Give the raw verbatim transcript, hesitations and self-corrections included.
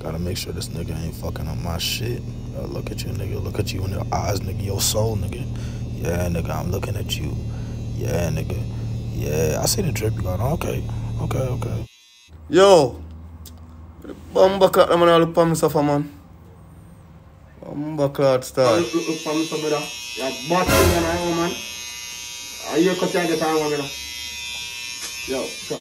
Gotta make sure this nigga ain't fucking up my shit. Uh, look at you, nigga. Look at you in your eyes, nigga. Your soul, nigga. Yeah, nigga, I'm looking at you. Yeah, nigga. Yeah, I see the drip you got on. Okay. Okay, okay. Yo! Bumba I'm gonna look for me suffer, man. Bumba cloud star. Look for me, brother. You're busting, man. I hear cut you get on, man. Yo.